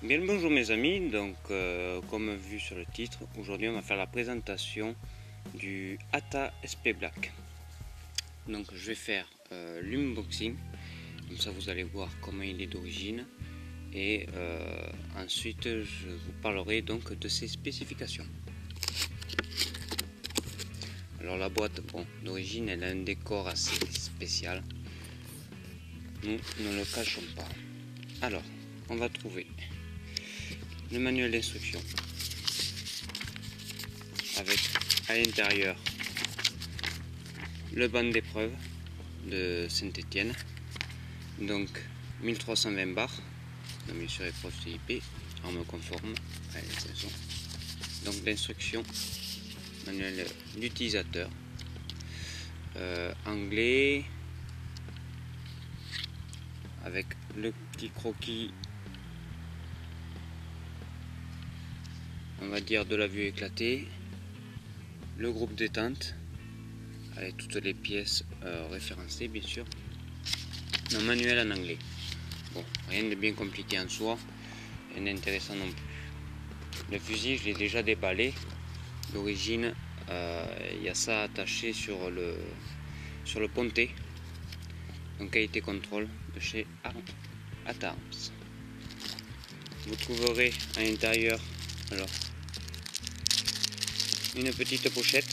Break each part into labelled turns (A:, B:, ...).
A: Bien le bonjour mes amis, donc comme vu sur le titre, aujourd'hui on va faire la présentation du ATA SP Black. Donc je vais faire l'unboxing, comme ça vous allez voir comment il est d'origine et ensuite je vous parlerai donc de ses spécifications. Alors la boîte, bon, d'origine elle a un décor assez spécial, nous ne le cachons pas. Alors on va trouver le manuel d'instruction avec à l'intérieur le banc d'épreuve de Saint-Étienne, donc 1320 bars, donc bien sûr épreuve CIP, arme conforme à l'extension, donc l'instruction, manuel d'utilisateur, anglais, avec le petit croquis, on va dire de la vue éclatée, le groupe détente avec toutes les pièces référencées bien sûr, un manuel en anglais. Bon, rien de bien compliqué en soi, rien d'intéressant non plus. Le fusil je l'ai déjà déballé, d'origine il y a ça attaché sur le pontet, donc qualité contrôle de chez ATA Arms. Vous trouverez à l'intérieur alors une petite pochette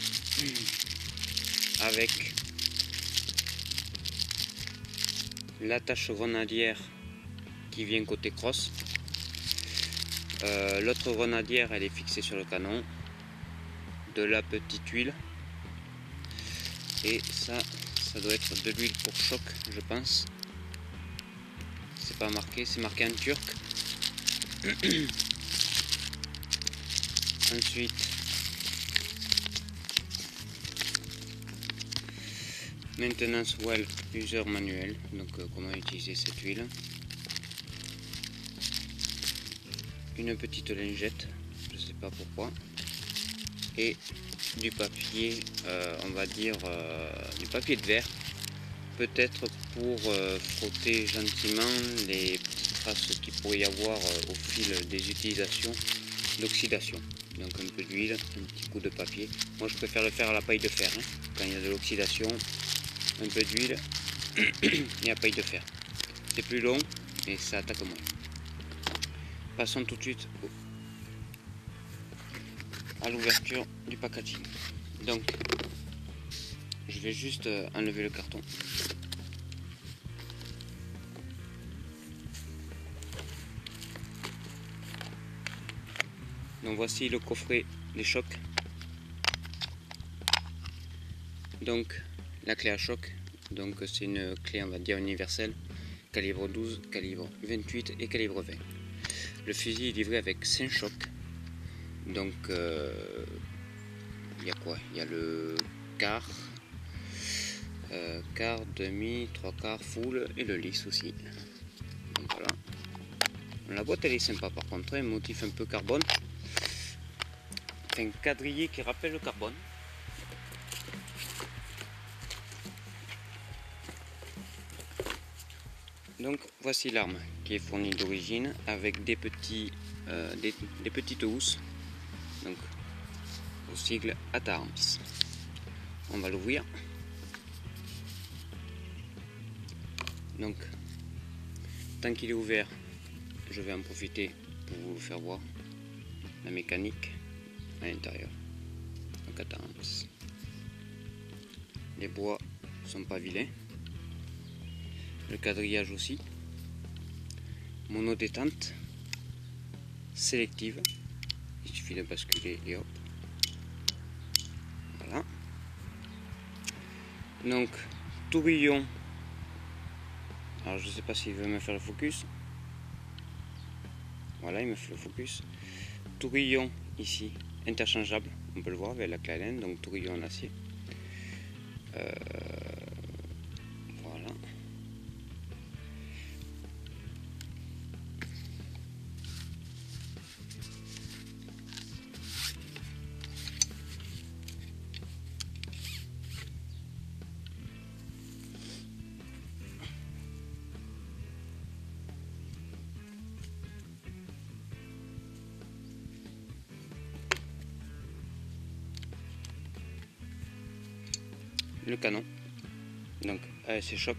A: avec l'attache grenadière qui vient côté crosse. L'autre grenadière elle est fixée sur le canon, de la petite huile et ça doit être de l'huile pour choc je pense, c'est pas marqué, c'est marqué en turc. Ensuite maintenance well user manuel, donc comment utiliser cette huile, une petite lingette, je sais pas pourquoi, et du papier, on va dire du papier de verre, peut-être pour frotter gentiment les petites traces qu'il pourrait y avoir au fil des utilisations d'oxydation. Donc un peu d'huile, un petit coup de papier. Moi je préfère le faire à la paille de fer, hein. Quand il y a de l'oxydation, un peu d'huile et à paille de fer. C'est plus long et ça attaque moins. Passons tout de suite à l'ouverture du packaging. Donc je vais juste enlever le carton. Donc voici le coffret des chocs. Donc la clé à choc, donc c'est une clé on va dire universelle, calibre 12, calibre 28 et calibre 20. Le fusil est livré avec 5 chocs. Donc il y a quoi? Il y a le quart, quart, demi, trois quarts, full et le lisse aussi. Donc voilà. La boîte elle est sympa par contre, un motif un peu carbone. Un quadrillé qui rappelle le carbone. Donc voici l'arme qui est fournie d'origine avec des petites housses, donc au sigle ATA Arms. On va l'ouvrir. Donc tant qu'il est ouvert, je vais en profiter pour vous faire voir la mécanique à l'intérieur. Donc ATA Arms. Les bois sont pas vilains. Le quadrillage aussi, monodétente, sélective, il suffit de basculer et hop, voilà. Donc tourillon, alors je sais pas s'il veut me faire le focus, voilà il me fait le focus, tourillon ici, interchangeable, on peut le voir avec la clé Allen, donc tourillon en acier, voilà. le canon, donc ASC Choc,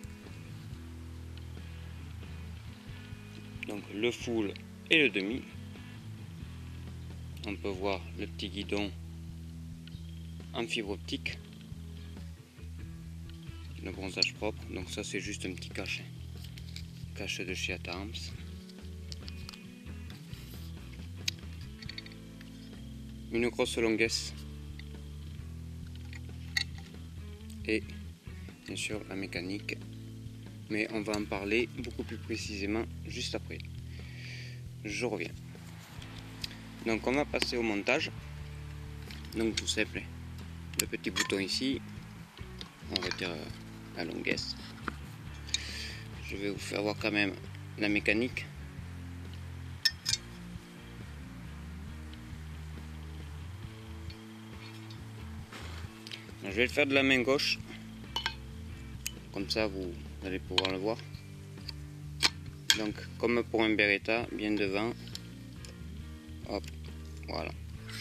A: donc le full et le demi. On peut voir le petit guidon en fibre optique, le bronzage propre, donc ça c'est juste un petit cache de chez Yata Arms. Une grosse longuesse et bien sûr la mécanique, mais on va en parler beaucoup plus précisément juste après. Je reviens. Donc on va passer au montage. Donc tout simple, le petit bouton ici, on retire la longuesse. Je vais vous faire voir quand même la mécanique. Je vais le faire de la main gauche, comme ça vous allez pouvoir le voir. Donc comme pour un Beretta, bien devant, hop, voilà.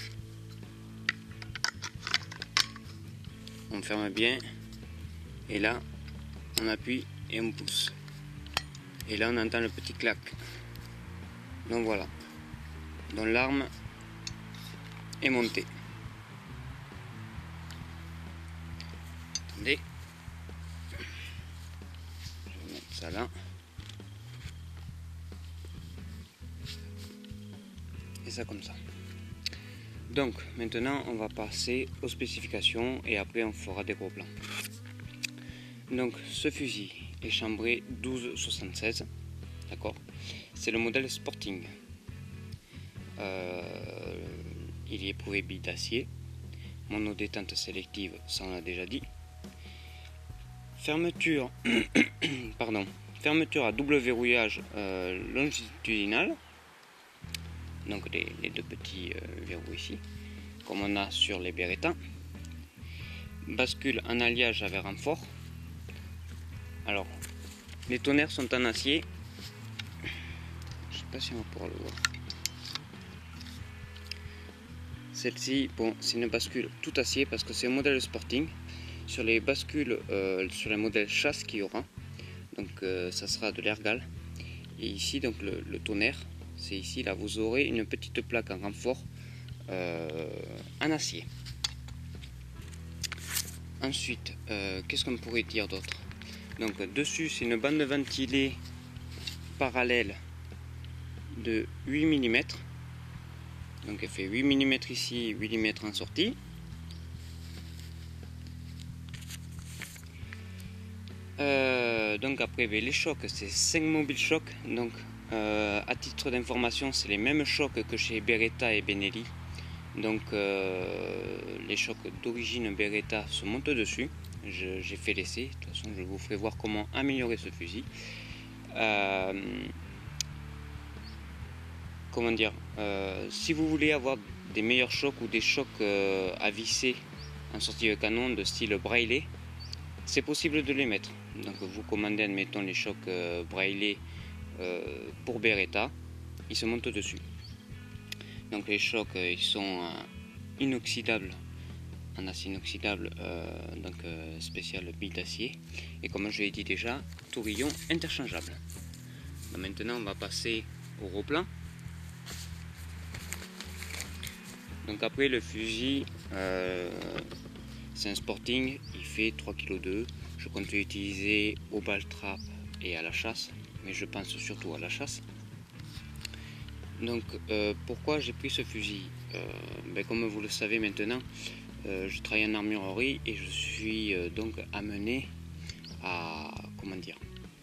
A: On ferme bien, et là on appuie et on pousse. Et là on entend le petit clac. Donc voilà, donc l'arme est montée. Attendez, je vais mettre ça là. Et ça comme ça. Donc maintenant on va passer aux spécifications et après on fera des gros plans. Donc ce fusil est chambré 12,76, d'accord, c'est le modèle Sporting. Il est éprouvé billes d'acier, monodétente sélective, ça on l'a déjà dit. Fermeture, pardon, fermeture à double verrouillage longitudinal, donc les deux petits verrous ici, comme on a sur les Beretta. Bascule en alliage avec renfort. Alors, les tonnerres sont en acier. Je sais pas si on va pouvoir le voir. Celle-ci, bon, c'est une bascule tout acier parce que c'est un modèle Sporting. Sur les bascules, sur les modèles chasse qu'il y aura, donc ça sera de l'ergal. Et ici, donc le tonnerre, c'est ici, là, vous aurez une petite plaque en renfort en acier. Ensuite, qu'est-ce qu'on pourrait dire d'autre? Donc dessus, c'est une bande ventilée parallèle de 8 mm. Donc elle fait 8 mm ici, 8 mm en sortie. Donc après les chocs, c'est 5 mobiles chocs. Donc à titre d'information, c'est les mêmes chocs que chez Beretta et Benelli. Donc les chocs d'origine Beretta se montent dessus. J'ai fait l'essai. De toute façon, je vous ferai voir comment améliorer ce fusil. Comment dire, si vous voulez avoir des meilleurs chocs ou des chocs à visser en sortie de canon de style braillé, c'est possible de les mettre. Donc vous commandez, admettons, les chocs braillés pour Beretta, ils se montent dessus. Donc les chocs ils sont inoxydables, en acier inoxydable, donc spécial billes d'acier, et comme je l'ai dit déjà, tourillon interchangeable. Donc maintenant on va passer au gros plan. Donc après le fusil, c'est un Sporting, il fait 3,2 kg. Je compte l'utiliser au ball trap et à la chasse, mais je pense surtout à la chasse. Donc pourquoi j'ai pris ce fusil? Comme vous le savez maintenant, je travaille en armurerie et je suis donc amené à, comment dire,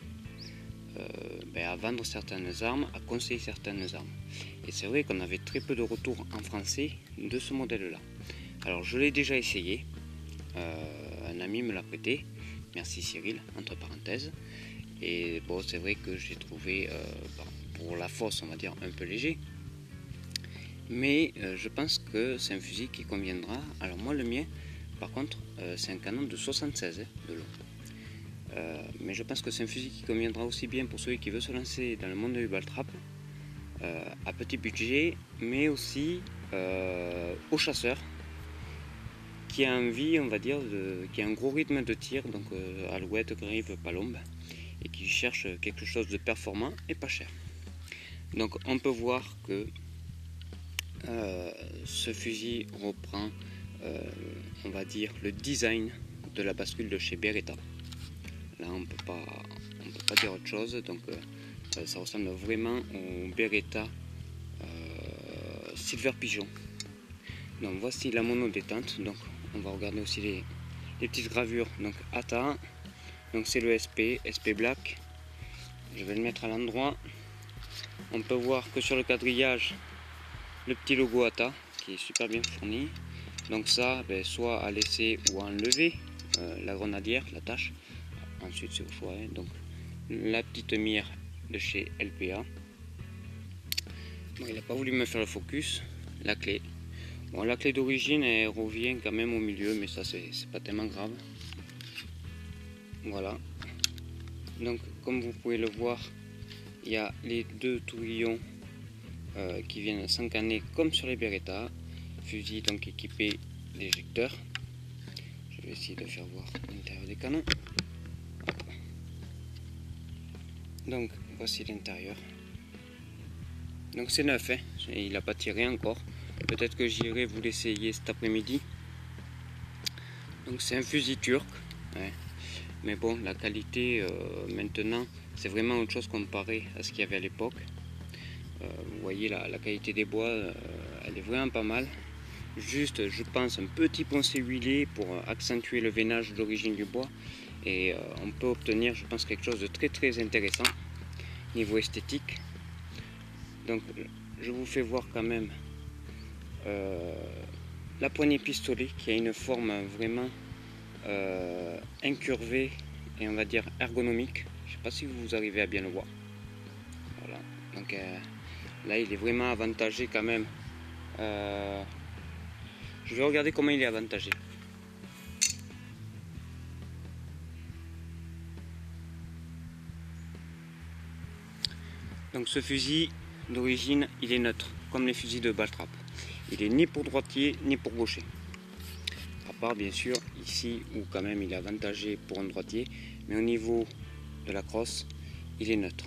A: à vendre certaines armes, à conseiller certaines armes. Et c'est vrai qu'on avait très peu de retours en français de ce modèle-là. Alors je l'ai déjà essayé, un ami me l'a prêté, merci Cyril, entre parenthèses. Et bon, c'est vrai que j'ai trouvé, pour la force, on va dire, un peu léger. Mais je pense que c'est un fusil qui conviendra. Alors moi, le mien, par contre, c'est un canon de 76 de long. Mais je pense que c'est un fusil qui conviendra aussi bien pour celui qui veut se lancer dans le monde du ball trap, à petit budget, mais aussi aux chasseurs qui a envie, on va dire, qui a un gros rythme de tir, donc alouette, grive, palombe, et qui cherche quelque chose de performant et pas cher. Donc on peut voir que ce fusil reprend, on va dire, le design de la bascule de chez Beretta. Là on peut pas dire autre chose, donc ça ressemble vraiment au Beretta Silver Pigeon. Donc voici la mono détente. Donc on va regarder aussi les petites gravures. Donc ATA, donc c'est le SP Black. Je vais le mettre à l'endroit. On peut voir que sur le quadrillage, le petit logo ATA qui est super bien fourni. Donc ça, soit à laisser ou à enlever la grenadière, la tâche. Ensuite c'est au choix. Donc la petite mire de chez LPA. Bon, il n'a pas voulu me faire le focus. La clé. Bon, la clé d'origine elle revient quand même au milieu, mais ça c'est pas tellement grave. Voilà. Donc comme vous pouvez le voir, il y a les deux tourbillons qui viennent s'encanner comme sur les Beretta. Fusil donc équipé d'éjecteurs. Je vais essayer de faire voir l'intérieur des canons. Hop. Donc voici l'intérieur. Donc c'est neuf, hein. Il n'a pas tiré encore. Peut-être que j'irai vous l'essayer cet après-midi. Donc c'est un fusil turc, ouais. Mais bon, la qualité maintenant c'est vraiment autre chose comparé à ce qu'il y avait à l'époque. Vous voyez la qualité des bois, elle est vraiment pas mal. Juste, je pense, un petit poncé huilé pour accentuer le veinage d'origine du bois. Et on peut obtenir, je pense, quelque chose de très intéressant niveau esthétique. Donc je vous fais voir quand même la poignée pistolet qui a une forme vraiment incurvée et on va dire ergonomique. Je ne sais pas si vous arrivez à bien le voir. Voilà. Donc là il est vraiment avantagé quand même. Je vais regarder comment il est avantagé. Donc ce fusil d'origine il est neutre comme les fusils de Baltrap. Il est ni pour droitier ni pour gaucher. À part bien sûr ici où quand même il est avantagé pour un droitier, mais au niveau de la crosse il est neutre.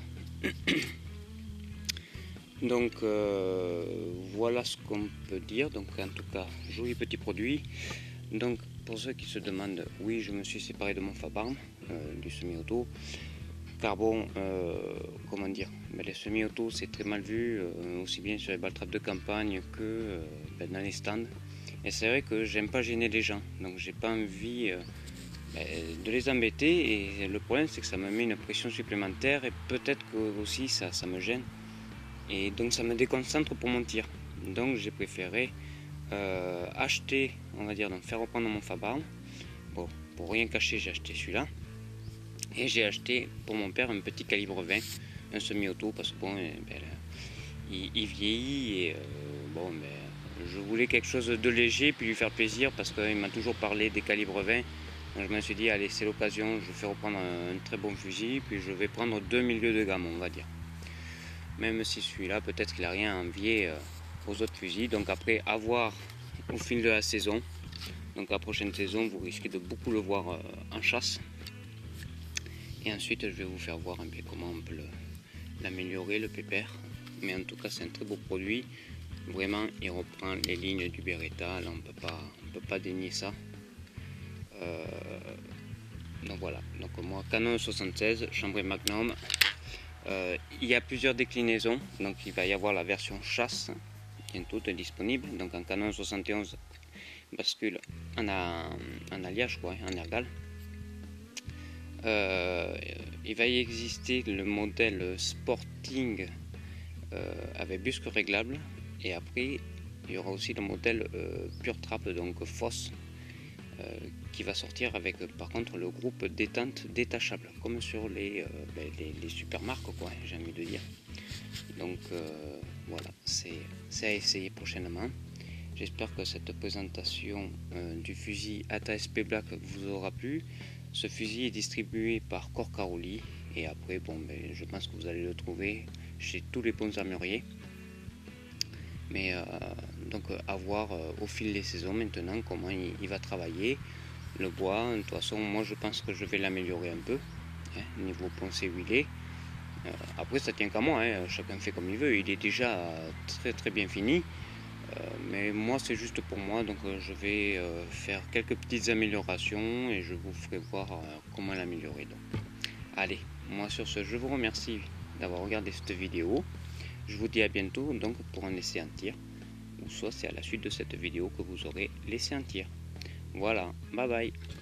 A: Donc voilà ce qu'on peut dire. Donc en tout cas joli petit produit. Donc pour ceux qui se demandent, oui je me suis séparé de mon Fabarm du semi-auto. Car bon, comment dire, les semi-auto c'est très mal vu, aussi bien sur les Baltrap de campagne que dans les stands. Et c'est vrai que j'aime pas gêner les gens, donc j'ai pas envie de les embêter. Et le problème c'est que ça me met une pression supplémentaire et peut-être que aussi ça me gêne. Et donc ça me déconcentre pour mon tir. Donc j'ai préféré acheter, on va dire, donc faire reprendre mon Fabarm. Bon, pour rien cacher, j'ai acheté celui-là. Et j'ai acheté pour mon père un petit calibre 20, un semi-auto, parce que bon, il vieillit et bon, je voulais quelque chose de léger puis lui faire plaisir parce qu'il m'a toujours parlé des calibres 20. Donc je me suis dit, allez, c'est l'occasion, je vais reprendre un très bon fusil, puis je vais prendre deux milieux de gamme, on va dire. Même si celui-là, peut-être qu'il n'a rien à envier aux autres fusils. Donc après, à voir au fil de la saison. Donc la prochaine saison, vous risquez de beaucoup le voir en chasse. Et ensuite, je vais vous faire voir un peu comment on peut l'améliorer, le pépère. Mais en tout cas, c'est un très beau produit. Vraiment, il reprend les lignes du Beretta. Là, on peut pas dénier ça. Donc voilà. Donc moi, Canon 76, chambré Magnum. Il y a plusieurs déclinaisons. Donc il va y avoir la version chasse, bientôt disponible. Donc en Canon 71, bascule en alliage, quoi, en ergal. Il va y exister le modèle Sporting avec busque réglable, et après il y aura aussi le modèle Pure Trap, donc FOSS, qui va sortir avec par contre le groupe détente détachable comme sur les super marques, quoi, j'ai envie de dire. Donc voilà, c'est à essayer prochainement. J'espère que cette présentation du fusil ATA SP Black vous aura plu. Ce fusil est distribué par Corcaroli et après je pense que vous allez le trouver chez tous les bons armuriers. Mais donc à voir au fil des saisons maintenant comment il va travailler. Le bois, de toute façon, moi je pense que je vais l'améliorer un peu, hein, niveau poncer huilé. Après ça tient qu'à moi, hein, chacun fait comme il veut, il est déjà très bien fini. Mais moi c'est juste pour moi, donc je vais faire quelques petites améliorations et je vous ferai voir comment l'améliorer. Donc allez, moi sur ce je vous remercie d'avoir regardé cette vidéo. Je vous dis à bientôt donc pour un essai en tir, ou soit c'est à la suite de cette vidéo que vous aurez l'essai en tir. Voilà, bye bye.